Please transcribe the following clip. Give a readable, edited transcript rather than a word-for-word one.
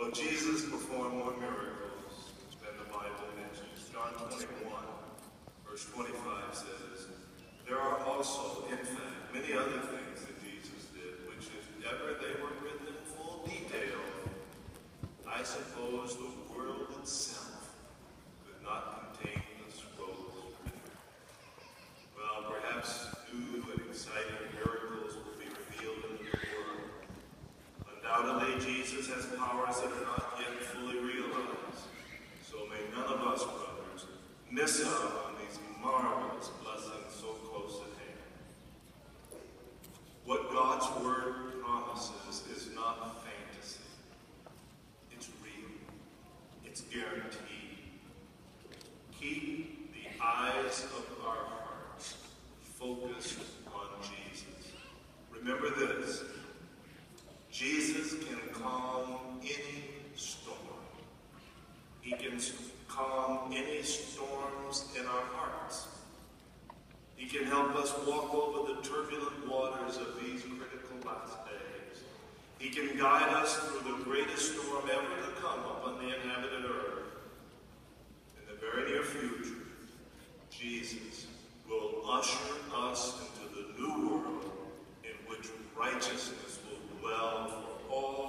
Well, Jesus performed more miracles than the Bible mentions. John 21, verse 25 says, there are also, in fact, many other things that Jesus did, which if ever they were written in full detail, I suppose the world itself could not contain the scrolls written. Well, perhaps new and exciting miracles will be revealed in the world. Undoubtedly, Jesus has powers that are not yet fully realized. So may none of us, brothers, miss out on these marvelous blessings so close at hand. What God's word promises is not fantasy. It's real. It's guaranteed. Keep the eyes of our hearts focused on Jesus. Remember this. Jesus can calm any storm. He can calm any storms in our hearts. He can help us walk over the turbulent waters of these critical last days. He can guide us through the greatest storm ever to come upon the inhabited earth. In the very near future, Jesus will usher us into the new world in which righteousness will dwell for all